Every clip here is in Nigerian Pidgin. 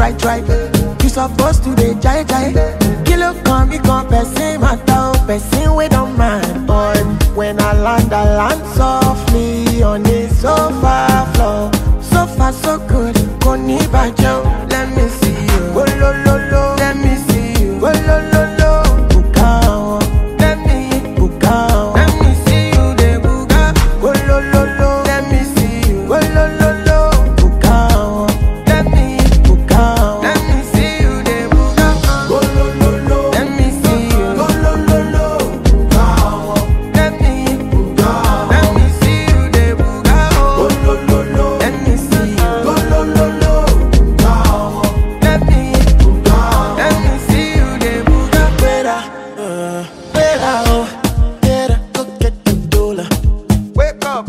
try. You supposed to be jai. Kilo come, me come, person matter, person we don't mind. On when I land softly on the sofa floor. So far so good, koni bajo. Let me see you, oh lo lo lo. Let me see you, oh lo lo lo. Bukao, let me bukao. Let me see you, de buka, oh lo lo lo. Let me see you, oh lo lo lo. Bukao, let me bukao. Let me see you, de buka, oh lo lo lo. Let me see you, oh lo lo lo. Bukao, let me bukao. Let me see you, de buka, oh lo lo lo. Let me see you, oh lo lo lo. Bukao, let me bukao. Let me see you, de buka. Better, oh, better go get the dollar. Wake up.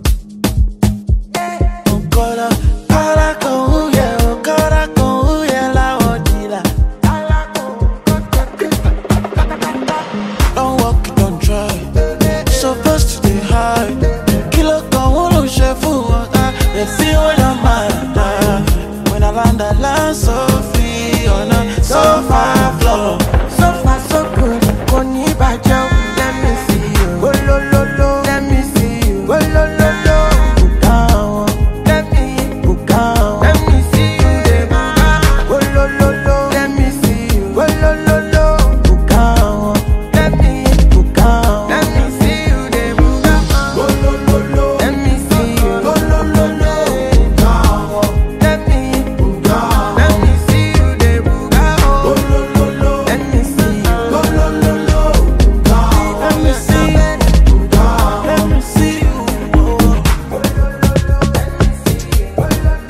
Don't walk it, don't try. Supposed to stay high. Kilo con uno chef water. Let's see what I'm when I land so free on a sofa floor. So far so good, koni bajo. Let me see you, oh lo lo lo. Let me see you, oh lo lo lo. Bukao, let me bukao. Let me see you, de buka, oh lo lo lo. Let me see you, oh lo lo lo. Bukao, let me bukao. Let me see you, de buka, oh lo lo lo. Let me see you, oh lo lo lo. Bukao, let me bukao. Let me see you, de buka, oh lo lo lo. Let me see you, oh lo lo lo. Bukao, let me see you, bukao. Let me see you, oh lo lo lo. Let me see you, oh lo lo lo.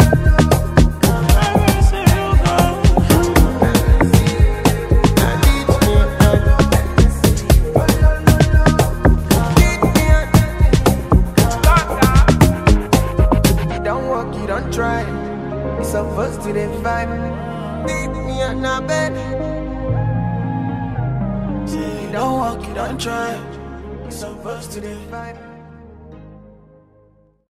You don't walk, you don't try. You supposed to the vibe. Leave me on a bed. You don't walk, you don't try. You supposed to the vibe.